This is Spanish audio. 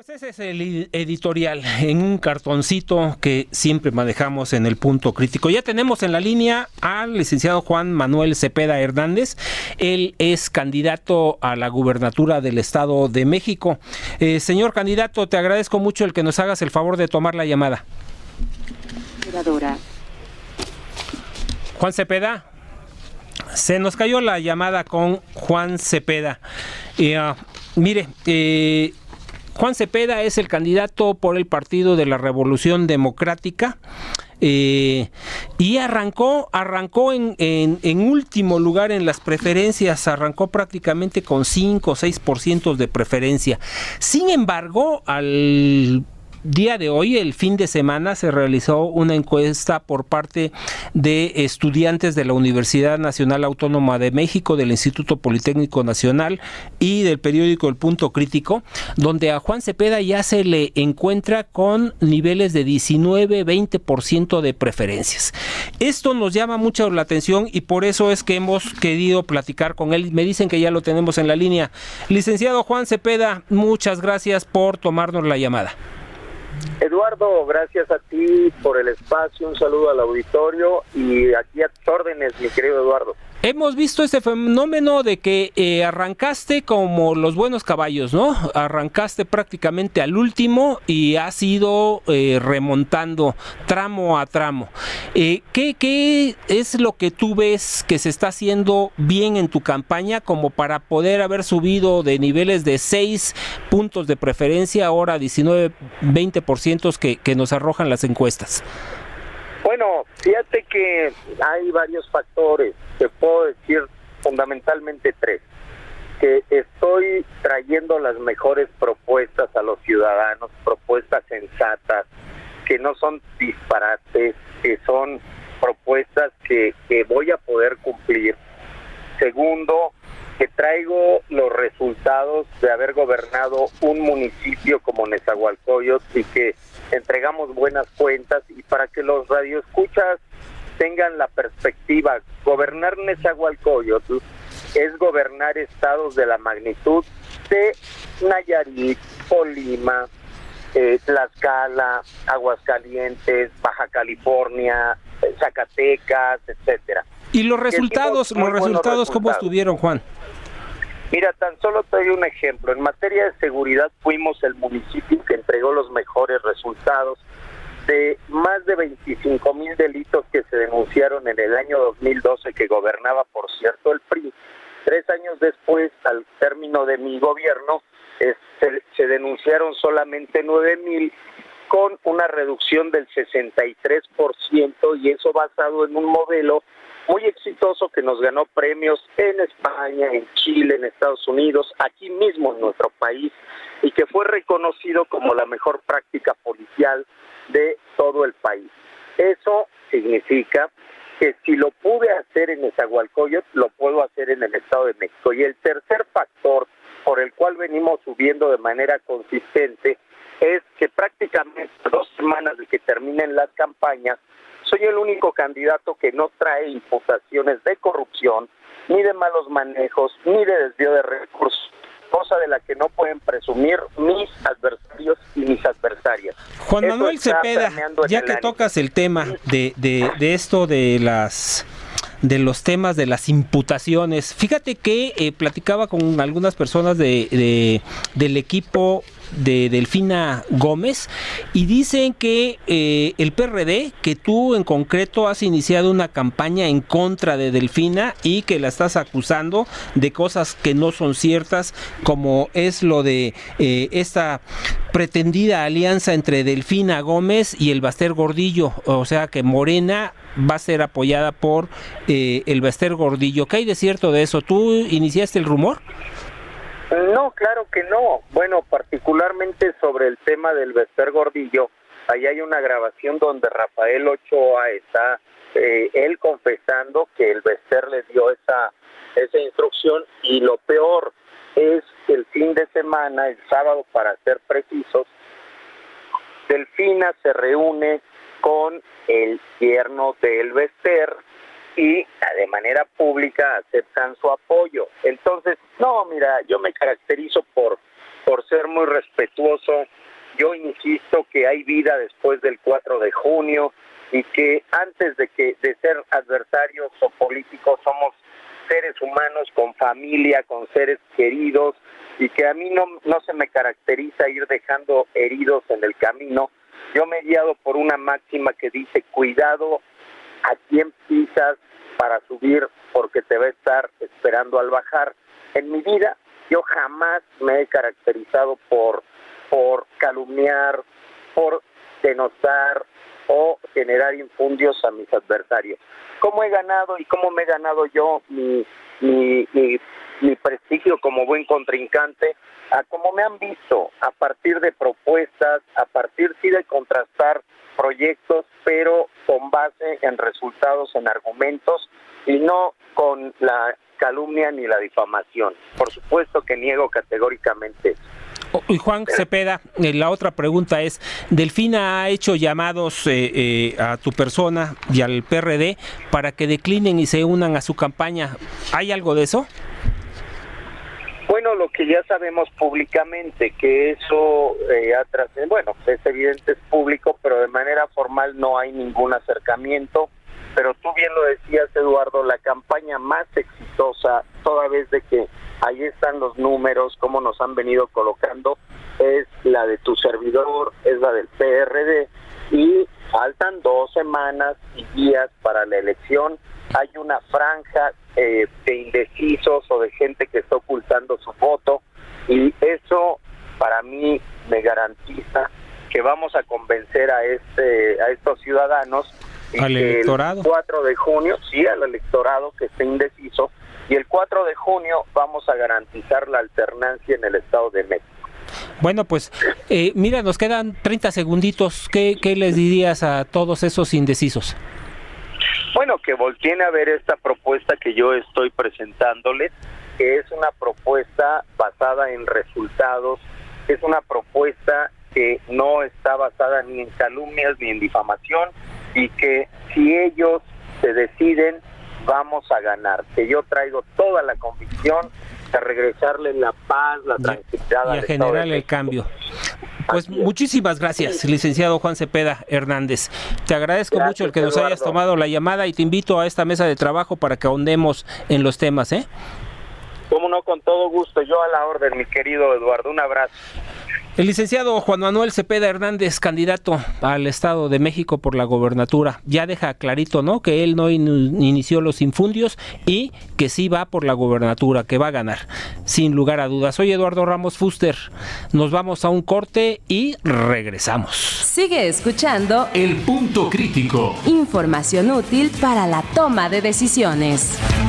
Pues ese es el editorial en un cartoncito que siempre manejamos en el punto crítico. Ya tenemos en la línea al licenciado Juan Manuel Cepeda Hernández. Él es candidato a la gubernatura del Estado de México. Señor candidato, te agradezco mucho el que nos hagas el favor de tomar la llamada. Juan Cepeda, se nos cayó la llamada con Juan Cepeda. Mire, Juan Cepeda es el candidato por el Partido de la Revolución Democrática y arrancó en último lugar en las preferencias, arrancó prácticamente con 5 o 6% de preferencia. Sin embargo, al día de hoy, el fin de semana, se realizó una encuesta por parte de estudiantes de la Universidad Nacional Autónoma de México, del Instituto Politécnico Nacional y del periódico El Punto Crítico, donde a Juan Cepeda ya se le encuentra con niveles de 19-20% de preferencias. Esto nos llama mucho la atención y por eso es que hemos querido platicar con él. Me dicen que ya lo tenemos en la línea. Licenciado Juan Cepeda, muchas gracias por tomarnos la llamada. Eduardo, gracias a ti por el espacio, un saludo al auditorio y aquí a tus órdenes, mi querido Eduardo. Hemos visto este fenómeno de que arrancaste como los buenos caballos, ¿no? Arrancaste prácticamente al último y has ido remontando tramo a tramo. ¿Qué es lo que tú ves que se está haciendo bien en tu campaña como para poder haber subido de niveles de 6 puntos de preferencia ahora a 19-20% que nos arrojan las encuestas? Bueno, fíjate que hay varios factores, te puedo decir fundamentalmente 3, que estoy trayendo las mejores propuestas a los ciudadanos, propuestas sensatas, que no son disparates, que son propuestas que voy a poder cumplir. Segundo, que traigo los resultados de haber gobernado un municipio como Nezahualcóyotl y que entregamos buenas cuentas, y para que los radioescuchas tengan la perspectiva, gobernar Nezahualcóyotl es gobernar estados de la magnitud de Nayarit, Colima, Tlaxcala, Aguascalientes, Baja California, Zacatecas, etcétera. ¿Y los resultados cómo estuvieron, Juan? Mira, tan solo te doy un ejemplo. En materia de seguridad fuimos el municipio que entregó los mejores resultados. De más de 25,000 delitos que se denunciaron en el año 2012, que gobernaba, por cierto, el PRI, 3 años después, al término de mi gobierno, se denunciaron solamente 9,000, con una reducción del 63%, y eso basado en un modelo muy exitoso que nos ganó premios en España, en Chile, en Estados Unidos, aquí mismo en nuestro país, y que fue reconocido como la mejor práctica policial de todo el país. Eso significa que si lo pude hacer en Nezahualcóyotl, lo puedo hacer en el Estado de México. Y el tercer factor por el cual venimos subiendo de manera consistente es que prácticamente 2 semanas de que terminen las campañas, soy el único candidato que no trae imputaciones de corrupción, ni de malos manejos, ni de desvío de recursos, cosa de la que no pueden presumir mis adversarios y mis adversarias. Juan Manuel Cepeda, ya que tocas el tema de esto de los temas de las imputaciones, fíjate que platicaba con algunas personas del equipo de Delfina Gómez y dicen que el PRD, que tú en concreto has iniciado una campaña en contra de Delfina y que la estás acusando de cosas que no son ciertas, como es lo de esta pretendida alianza entre Delfina Gómez y el Baster Gordillo, o sea que Morena va a ser apoyada por el Baster Gordillo. ¿Qué hay de cierto de eso? ¿Tú iniciaste el rumor? No, claro que no. Bueno, particularmente sobre el tema del Baster Gordillo, ahí hay una grabación donde Rafael Ochoa está él confesando que el Baster le dio esa instrucción, y lo peor es que el fin de semana, el sábado para ser precisos, Delfina se reúne con el yerno del Baster y de manera pública aceptan su apoyo. Entonces, no, mira, yo me caracterizo por por ser muy respetuoso, yo insisto que hay vida después del 4 de junio y que antes de ser adversarios o políticos somos seres humanos con familia, con seres queridos, y que a mí no se me caracteriza ir dejando heridos en el camino. Yo me he guiado por una máxima que dice: cuidado a quién pisas para subir, porque te va a estar esperando al bajar. En mi vida yo jamás me he caracterizado por calumniar, por denostar o generar infundios a mis adversarios. ¿Cómo he ganado y cómo me he ganado yo mi prestigio como buen contrincante? A como me han visto, a partir de propuestas, a partir sí de contrastar proyectos, pero con base en resultados, en argumentos, y no con la calumnia ni la difamación. Por supuesto que niego categóricamente eso. Y Juan Cepeda, la otra pregunta es, Delfina ha hecho llamados a tu persona y al PRD para que declinen y se unan a su campaña. ¿Hay algo de eso? Bueno, lo que ya sabemos públicamente, que eso bueno, es evidente, es público, pero de manera formal no hay ningún acercamiento. Pero tú bien lo decías, Eduardo, la campaña más exitosa, toda vez de que ahí están los números, cómo nos han venido colocando, es la de tu servidor, es la del PRD, y faltan 2 semanas y días para la elección. Hay una franja de indecisos o de gente que está ocultando su voto, y eso para mí me garantiza que vamos a convencer a estos ciudadanos. ¿Al electorado? El 4 de junio, sí, al electorado que esté indeciso, y el 4 de junio vamos a garantizar la alternancia en el Estado de México. Bueno, pues mira, nos quedan 30 segunditos. ¿Qué les dirías a todos esos indecisos? Bueno, que volteen a ver esta propuesta que yo estoy presentándoles, que es una propuesta basada en resultados, es una propuesta que no está basada ni en calumnias ni en difamación, y que si ellos se deciden, vamos a ganar. Que yo traigo toda la convicción de regresarle la paz, la tranquilidad y a generar el cambio. Pues muchísimas gracias, licenciado Juan Cepeda Hernández. Te agradezco mucho el que nos hayas tomado la llamada, y te invito a esta mesa de trabajo para que ahondemos en los temas, ¿eh? Cómo no, con todo gusto. Yo a la orden, mi querido Eduardo. Un abrazo. El licenciado Juan Manuel Cepeda Hernández, candidato al Estado de México por la gobernatura, ya deja clarito, ¿no?, que él no inició los infundios y que sí va por la gobernatura, que va a ganar, sin lugar a dudas. Soy Eduardo Ramos Fuster, nos vamos a un corte y regresamos. Sigue escuchando El Punto Crítico. Información útil para la toma de decisiones.